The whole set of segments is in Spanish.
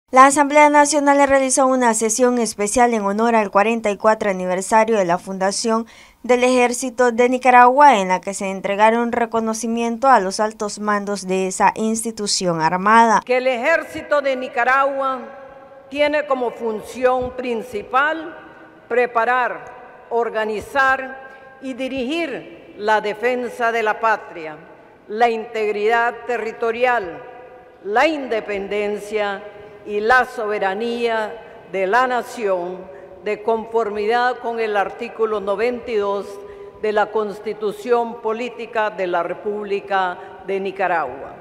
La Asamblea Nacional realizó una sesión especial en honor al 44 aniversario de la fundación del Ejército de Nicaragua, en la que se entregaron reconocimiento a los altos mandos de esa institución armada. Que el Ejército de Nicaragua tiene como función principal preparar, organizar y dirigir la defensa de la patria, la integridad territorial, la independencia y la soberanía de la nación, de conformidad con el artículo 92 de la Constitución Política de la República de Nicaragua.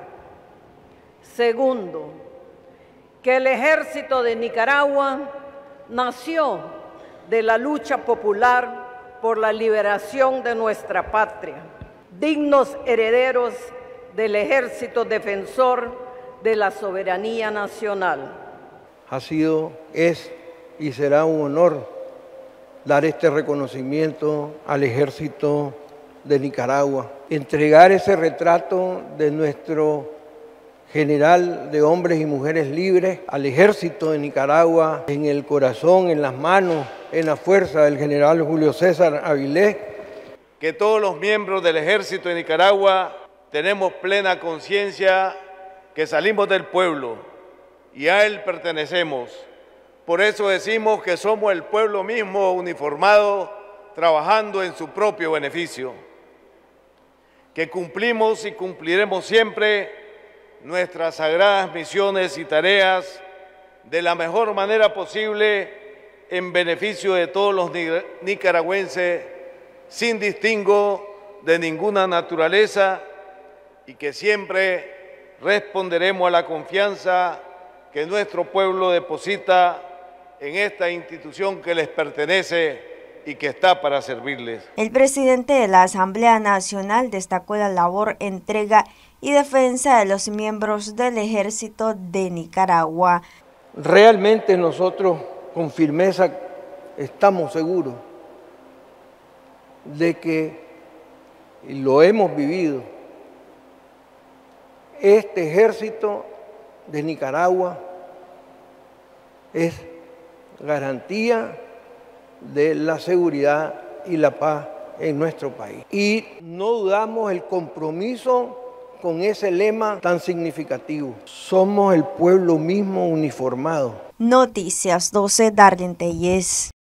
Segundo, que el Ejército de Nicaragua nació de la lucha popular por la liberación de nuestra patria, dignos herederos del Ejército Defensor de la soberanía nacional. Ha sido, es y será un honor dar este reconocimiento al Ejército de Nicaragua, entregar ese retrato de nuestro general de hombres y mujeres libres al Ejército de Nicaragua, en el corazón, en las manos, en la fuerza del general Julio César Avilés. Que todos los miembros del Ejército de Nicaragua tenemos plena conciencia que salimos del pueblo y a él pertenecemos. Por eso decimos que somos el pueblo mismo uniformado, trabajando en su propio beneficio. Que cumplimos y cumpliremos siempre nuestras sagradas misiones y tareas de la mejor manera posible en beneficio de todos los nicaragüenses, sin distingo de ninguna naturaleza, y que siempre responderemos a la confianza que nuestro pueblo deposita en esta institución que les pertenece y que está para servirles. El presidente de la Asamblea Nacional destacó la labor, entrega y defensa de los miembros del Ejército de Nicaragua. Realmente nosotros con firmeza estamos seguros de que, y lo hemos vivido, este Ejército de Nicaragua es garantía de la seguridad y la paz en nuestro país. Y no dudamos el compromiso con ese lema tan significativo. Somos el pueblo mismo uniformado. Noticias 12, Darlene Telles.